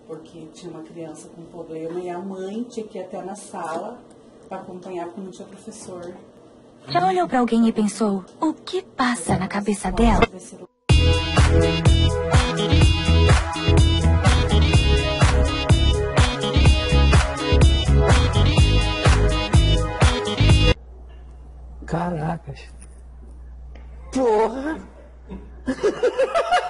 porque tinha uma criança com problema e a mãe tinha que ir até na sala para acompanhar porque não tinha professor. Já olhou para alguém e pensou, o que passa na cabeça dela? Caracas. Porra!